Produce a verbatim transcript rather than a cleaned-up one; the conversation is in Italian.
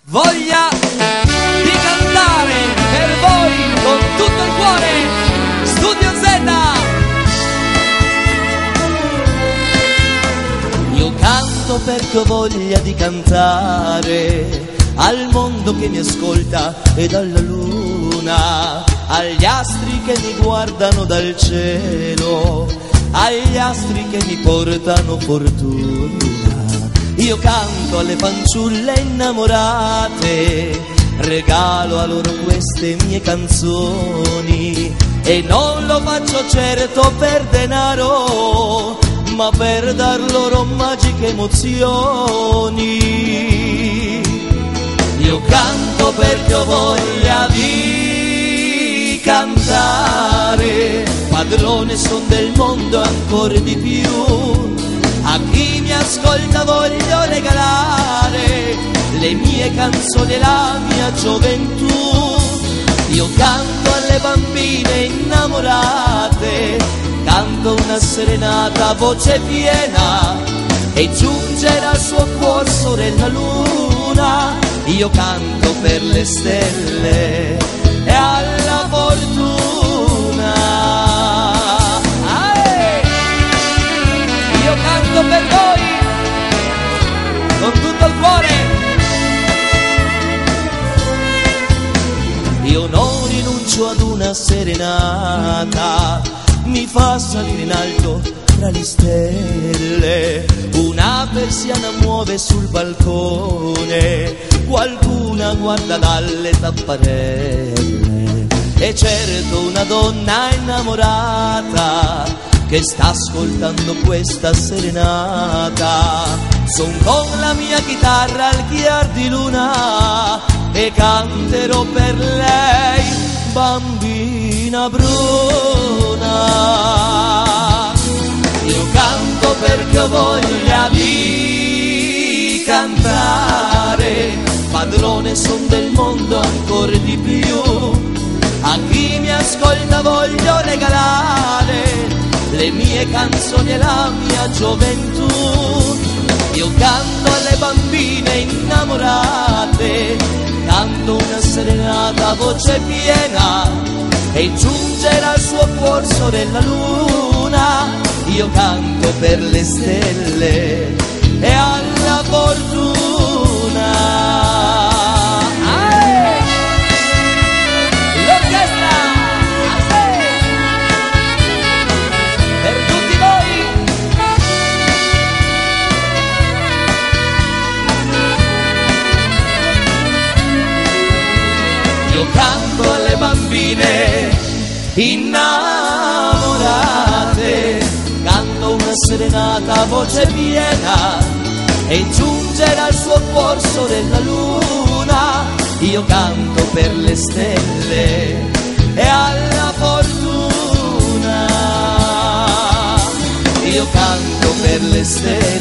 Voglia di cantare per voi con tutto il cuore. Studio Z. Io canto perché ho voglia di cantare al mondo che mi ascolta ed alla luna, agli astri che mi guardano dal cielo, agli astri che mi portano fortuna. Io canto alle fanciulle innamorate, regalo a loro queste mie canzoni, e non lo faccio certo per denaro, ma per dar loro magiche emozioni. Io canto perché ho voglia di cantare, padrone son del mondo ancora di più. A chi mi ascolta voglio regalare le mie canzoni e la mia gioventù. Io canto alle bambine innamorate, canto una serenata a voce piena, e giungerà al suo cuor sorella luna. Io canto per le stelle e alla fortuna. Io canto per voi con tutto il cuore. Io non rinuncio ad una serenata, mi fa salire in alto tra le stelle. Una persiana muove sul balcone, qualcuna guarda dalle tapparelle. E certo una donna innamorata che sta ascoltando questa serenata. Son con la mia chitarra al chiar di luna e canterò per lei, bambina bruna. Io canto perché ho voglia di cantare, padrone son del mondo ancora di più. A chi mi ascolta voglio regalare le mie canzoni e la mia gioventù. Io canto alle bambine innamorate, canto una serenata a voce piena, e giungerà al suo cuor sorella luna. Io canto per le stelle e alla fortuna. Io canto alle bambine innamorate, canto una serenata a voce piena, e giungerà al suo cuor sorella luna. Io canto per le stelle e alla fortuna. Io canto per le stelle